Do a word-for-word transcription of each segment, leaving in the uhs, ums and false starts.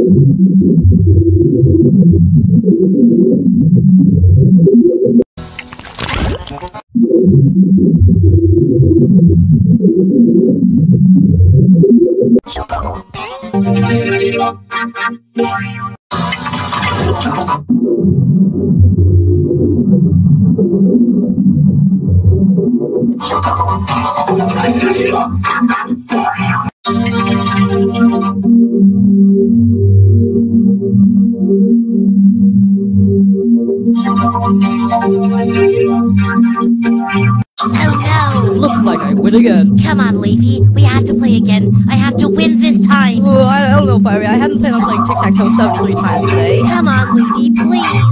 Looks like I win again. Come on, Leafy. We have to play again. I have to win this time. Oh, I don't know, Fiery. I hadn't planned on playing tic-tac-toe seventy-three times today. Come on, Leafy, please.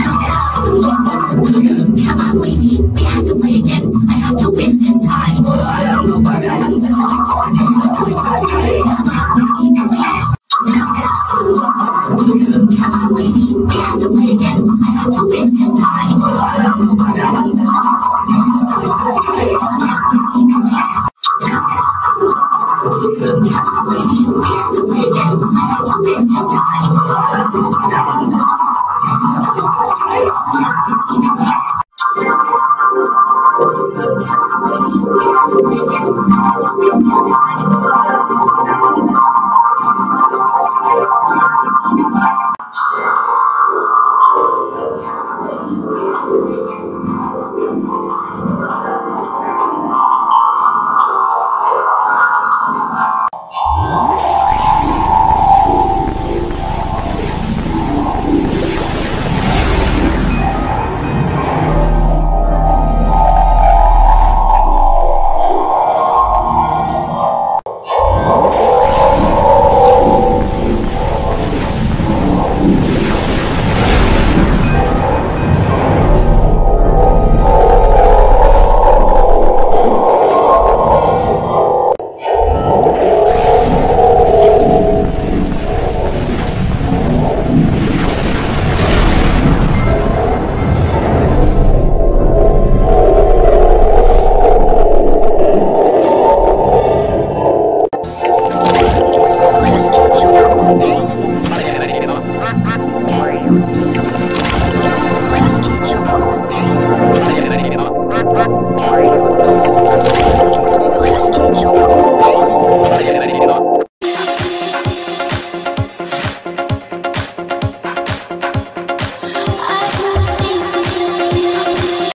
Come on, Leafy. We have to play again. I have to win this time. Oh, I don't know, Fiery. I hadn't planned on playing tic-tac-toe seventy-three times today. Come on, Leafy, please. Come on, Leafy. We have to play again. I have to win this time. Oh, I don't know, Fiery. I hadn't planned on